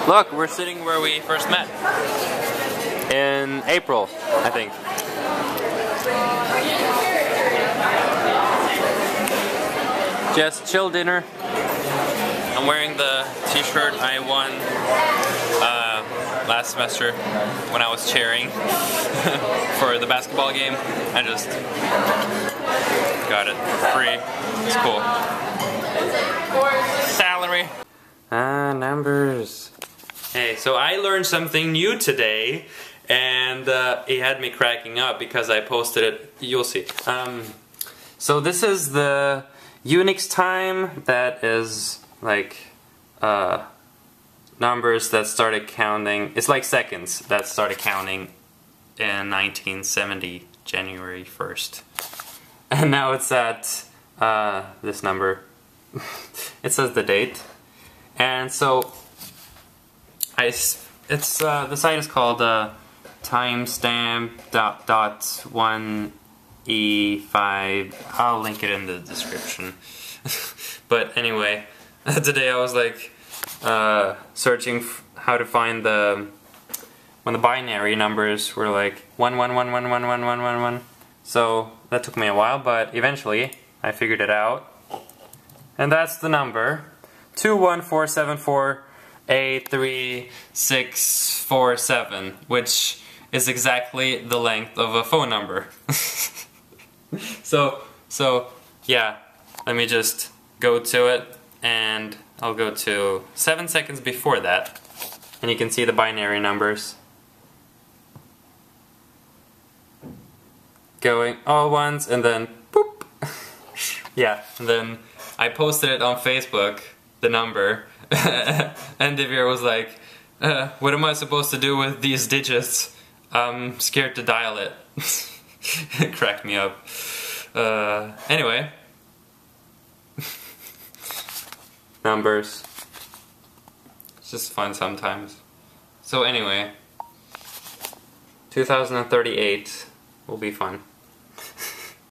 Look, we're sitting where we first met. In April, I think. Just chill dinner. I'm wearing the t-shirt I won last semester when I was cheering for the basketball game. I just got it for free. It's cool. Salary. Numbers. Hey, so I learned something new today, and it had me cracking up because I posted it. You'll see. So this is the Unix time. That is like numbers that started counting. It's like seconds that started counting in 1970, January 1st. And now it's at this number. It says the date. And so the site is called timestamp.1E5. I'll link it in the description. But anyway, today I was like searching how to find when the binary numbers were like 1 1 1 1 1 1 1 1 1. So that took me a while, but eventually I figured it out. And that's the number 21474836647, which is exactly the length of a phone number. So yeah, let me just go to it, and I'll go to 7 seconds before that, and you can see the binary numbers going all once, and then boop. Yeah, and then I posted it on Facebook, the number, and Divya was like, what am I supposed to do with these digits? I'm scared to dial it. It cracked me up. Anyway. Numbers. It's just fun sometimes. So anyway, 2038 will be fun.